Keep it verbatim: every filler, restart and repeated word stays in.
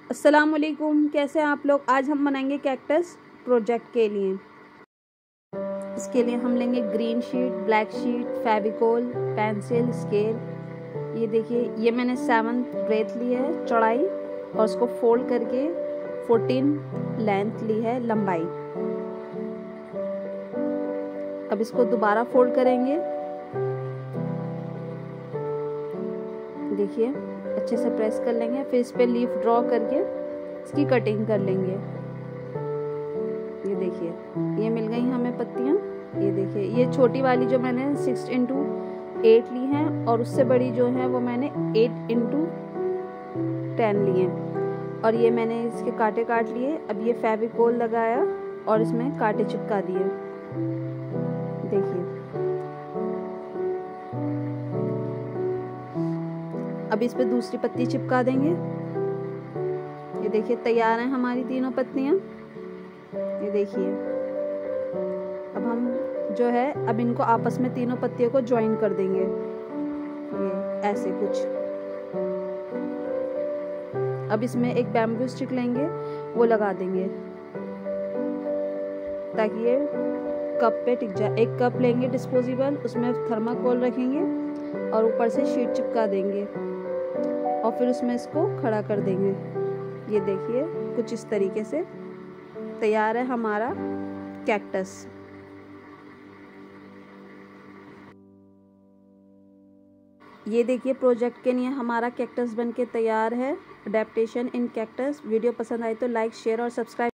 अस्सलाम वालेकुम, कैसे हैं आप लोग। आज हम बनाएंगे कैक्टस प्रोजेक्ट के लिए। इसके लिए हम लेंगे green sheet, black sheet, Fevicol, pencil, scale. ये देखिए, ये मैंने सेवन ब्रेथ ली है चौड़ाई और उसको फोल्ड करके फोर्टीन लेंथ ली है लंबाई। अब इसको दोबारा फोल्ड करेंगे। देखिए, अच्छे से प्रेस कर लेंगे, फिर इस पे लीफ ड्रॉ करके इसकी कटिंग कर लेंगे। ये देखिए, ये मिल गई हमें पत्तियां। ये देखिए, ये छोटी वाली जो मैंने सिक्स इंटू एट ली हैं और उससे बड़ी जो है वो मैंने एट इंटू टेन ली हैं। और ये मैंने इसके कांटे काट लिए। अब ये फेविकोल लगाया और इसमें कांटे चिपका दिए। देखिए, अब इस पे दूसरी पत्ती चिपका देंगे। ये देखिए, तैयार हैं हमारी तीनों पत्तियां। ये देखिए, अब हम जो है अब इनको आपस में तीनों पत्तियों को ज्वाइन कर देंगे। ये ऐसे कुछ। अब इसमें एक बैम्बू स्टिक लेंगे, वो लगा देंगे ताकि ये कप पे टिक जाए। एक कप लेंगे डिस्पोजेबल, उसमें थर्माकोल रखेंगे और ऊपर से शीट चिपका देंगे और फिर उसमें इसको खड़ा कर देंगे। ये देखिए, कुछ इस तरीके से तैयार है हमारा कैक्टस। ये देखिए, प्रोजेक्ट के लिए हमारा कैक्टस बनके तैयार है। अडेप्टेशन इन कैक्टस। वीडियो पसंद आई तो लाइक, शेयर और सब्सक्राइब